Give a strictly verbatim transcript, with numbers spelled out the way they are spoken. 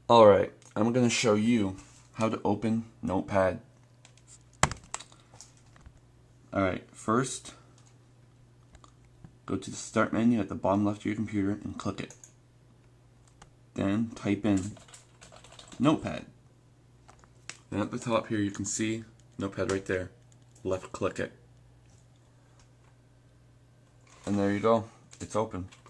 Alright, I'm going to show you how to open Notepad. Alright, first, go to the Start menu at the bottom left of your computer and click it. Then type in Notepad. And at the top here you can see Notepad right there. Left click it. And there you go. It's open.